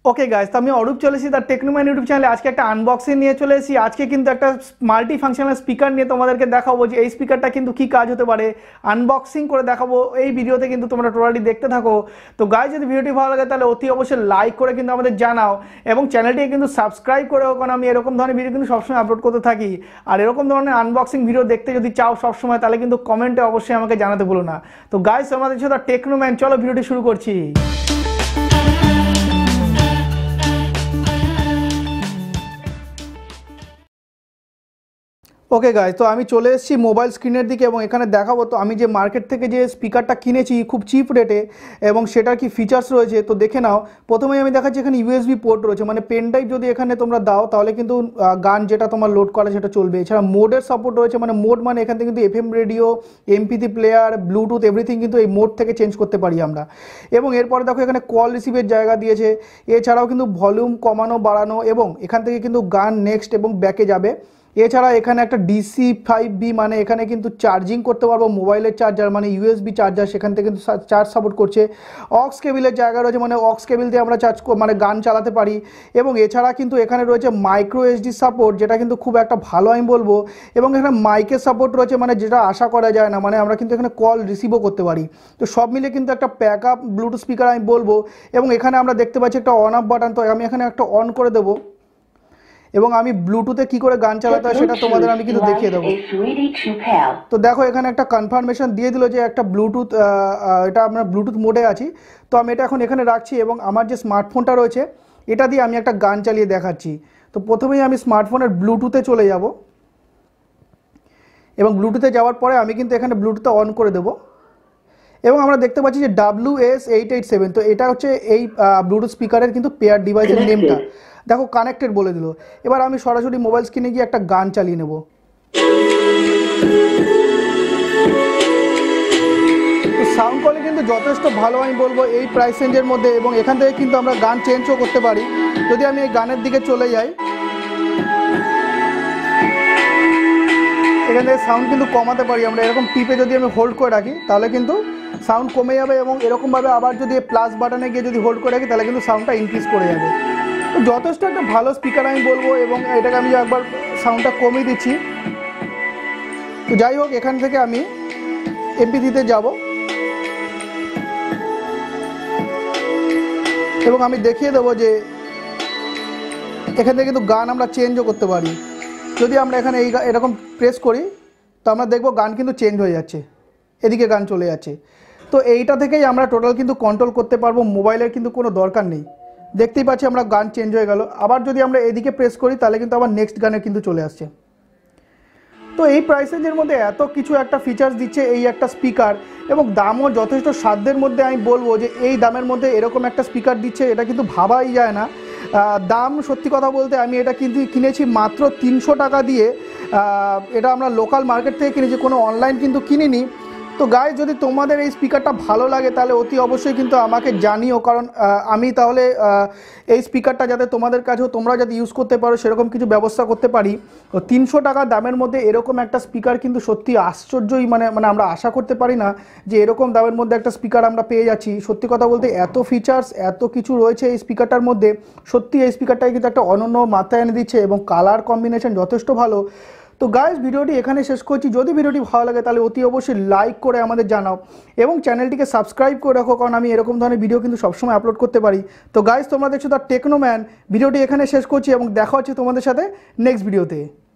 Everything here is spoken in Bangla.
ওকে গাইস, তো আমি অরূপ চলে এসেছি তার টেকনোম্যান ইউটিউব চ্যানেলে। আজকে একটা আনবক্সিং নিয়ে চলে এসেছি। আজকে কিন্তু একটা মাল্টি ফাংশনাল স্পিকার নিয়ে তোমাদেরকে দেখাবো যে এই স্পিকারটা কিন্তু কি কাজ হতে পারে, আনবক্সিং করে দেখাবো এই ভিডিওতে। কিন্তু তোমরা টোটালি দেখতে থাকো। তো গাইস, যদি ভিডিওটি ভালো লাগে তাহলে অতি অবশ্যই লাইক করে কিন্তু আমাদের জানাও এবং চ্যানেলটিকে কিন্তু সাবস্ক্রাইব করেও, কারণ আমি এরকম ধরনের ভিডিও কিন্তু সবসময় আপলোড করতে থাকি। আর এরকম ধরনের আনবক্সিং ভিডিও দেখতে যদি চাও সবসময়, তাহলে কিন্তু কমেন্টে অবশ্যই আমাকে জানাতে ভুলো না। তো গাইস, আমাদের সাথে টেকনোম্যান, চলো ভিডিওটি শুরু করছি। ওকে গাইজ, তো আমি চলে এসেছি মোবাইল স্ক্রিনের দিকে এবং এখানে দেখাবো তো আমি যে মার্কেট থেকে যে স্পিকারটা কিনেছি খুব চিপ রেটে এবং সেটার কি ফিচার্স রয়েছে তো দেখে নাও। প্রথমেই আমি দেখাচ্ছি এখানে ইউএসবি পোর্ট রয়েছে, মানে পেন ড্রাইভ যদি এখানে তোমরা দাও তাহলে কিন্তু গান যেটা তোমার লোড করা সেটা চলবে। এছাড়া মোডের সাপোর্ট রয়েছে, মানে মোড মানে এখান থেকে কিন্তু FM radio, MP three player, bluetooth everything কিন্তু এই মোড থেকে চেঞ্জ করতে পারি আমরা। এবং এরপরে দেখো এখানে কল রিসিভের জায়গা দিয়েছে। এছাড়াও কিন্তু ভলিউম কমানো বাড়ানো এবং এখান থেকে কিন্তু গান নেক্সট এবং ব্যাকে যাবে। এছাড়া এখানে একটা DC5B, মানে এখানে কিন্তু চার্জিং করতে পারবো মোবাইলের চার্জার, মানে ইউএসবি চার্জার, সেখান থেকে কিন্তু চার্জ সাপোর্ট করছে। অক্স কেবিলের জায়গা রয়েছে, মানে অক্স কেবিল দিয়ে আমরা মানে গান চালাতে পারি। এবং এছাড়া কিন্তু এখানে রয়েছে MicroSD সাপোর্ট, যেটা কিন্তু খুব একটা ভালো আমি বলবো। এবং এখানে মাইকের সাপোর্ট রয়েছে, মানে যেটা আশা করা যায় না, মানে আমরা কিন্তু এখানে কল রিসিভও করতে পারি। তো সব মিলে কিন্তু একটা প্যাক আপ ব্লুটুথ স্পিকার আমি বলবো। এবং এখানে আমরা দেখতে পাচ্ছি একটা অন অফ বাটন, তো আমি এখানে একটা অন করে দেবো এবং আমি ব্লুটুথে কি করে গান চালাতে হয় সেটা তোমাদের আমি কিন্তু দেখিয়ে দেবো। তো দেখো এখানে একটা কনফার্মেশন দিয়ে দিল যে একটা ব্লুটুথ, এটা আমরা ব্লুটুথ মোডে আছি। তো আমি এটা এখন এখানে রাখছি এবং আমার যে স্মার্টফোনটা রয়েছে এটা দিয়ে আমি একটা গান চালিয়ে দেখাচ্ছি। তো প্রথমেই আমি স্মার্টফোনের ব্লুটুথে চলে যাব এবং ব্লুটুথে যাওয়ার পরে আমি কিন্তু এখানে ব্লুটুথে অন করে দেবো এবং আমরা দেখতে পাচ্ছি যে WS887, তো এটা হচ্ছে এই ব্লুটুথ স্পিকারের কিন্তু পেয়ার ডিভাইসের নেমটা। দেখো কানেক্টেড বলে দিল। এবার আমি সরাসরি মোবাইল স্ক্রিনে গিয়ে একটা গান চালিয়ে নেব। তো সাউন্ড কোয়ালিটি কিন্তু যথেষ্ট ভালো আমি বলবো এই প্রাইস রেঞ্জের মধ্যে। এবং এখান থেকে কিন্তু আমরা গান চেঞ্জও করতে পারি। যদি আমি এই গানের দিকে চলে যাই, এখান থেকে সাউন্ড কিন্তু কমাতে পারি আমরা। এরকম টিপে যদি আমি হোল্ড করে রাখি তাহলে কিন্তু সাউন্ড কমে যাবে এবং এরকমভাবে আবার যদি প্লাস বাটনে গিয়ে যদি হোল্ড করে রাখি তাহলে কিন্তু সাউন্ডটা ইনক্রিজ করে যাবে। তো যথেষ্ট একটা ভালো স্পিকার আমি বলবো এবং এটাকে আমি একবার সাউন্ডটা কমিয়ে দিচ্ছি। তো যাই হোক, এখান থেকে আমি এমপিথিতে যাব এবং আমি দেখিয়ে দেবো যে এখান থেকে কিন্তু গান আমরা চেঞ্জও করতে পারি। যদি আমরা এখানে এরকম প্রেস করি তো আমরা দেখবো গান কিন্তু চেঞ্জ হয়ে যাচ্ছে, এদিকে গান চলে যাচ্ছে। তো এইটা থেকেই আমরা টোটাল কিন্তু কন্ট্রোল করতে পারবো, মোবাইলের কিন্তু কোনো দরকার নেই। দেখতেই পাচ্ছি আমরা গান চেঞ্জ হয়ে গেল। আবার যদি আমরা এদিকে প্রেস করি তাহলে কিন্তু আবার নেক্সট গানে কিন্তু চলে আসছে। তো এই প্রাইস রেঞ্জের মধ্যে এত কিছু একটা ফিচার্স দিচ্ছে এই একটা স্পিকার, এবং দামও যথেষ্ট সাধ্যের মধ্যে। আমি বলবো যে এই দামের মধ্যে এরকম একটা স্পিকার দিচ্ছে এটা কিন্তু ভাবাই যায় না। দাম সত্যি কথা বলতে আমি এটা কিন্তু কিনেছি মাত্র 300 টাকা দিয়ে। এটা আমরা লোকাল মার্কেট থেকে কিনেছি, কোনো অনলাইন কিন্তু কিনিনি। তো গাইস, যদি তোমাদের এই স্পিকারটা ভালো লাগে তাহলে অতি অবশ্যই কিন্তু আমাকে জানিও, কারণ আমি তাহলে এই স্পিকারটা যাতে তোমাদের কাছেও তোমরা যাতে ইউজ করতে পারো সেরকম কিছু ব্যবস্থা করতে পারি। তো 300 টাকা দামের মধ্যে এরকম একটা স্পিকার কিন্তু সত্যি আশ্চর্যই, মানে আমরা আশা করতে পারি না যে এরকম দামের মধ্যে একটা স্পিকার আমরা পেয়ে যাচ্ছি। সত্যি কথা বলতে এত ফিচার্স এত কিছু রয়েছে এই স্পিকারটার মধ্যে। সত্যি এই স্পিকারটাই কিন্তু একটা অনন্য মাত্রা এনে দিচ্ছে এবং কালার কম্বিনেশন যথেষ্ট ভালো। তো গাইস, ভিডিওটি এখানে শেষ করছি। যদি ভিডিওটি ভালো লাগে তাহলে অতি অবশ্যই লাইক করে আমাদের জানাও এবং চ্যানেলটিকে সাবস্ক্রাইব করে রাখো, কারণ আমি এরকম ধরনের ভিডিও কিন্তু সবসময় আপলোড করতে পারি। তো গাইস, তোমরা দেখছো দ্য টেকনোম্যান। ভিডিওটি এখানে শেষ করছি এবং দেখা হচ্ছে তোমাদের সাথে নেক্সট ভিডিওতে।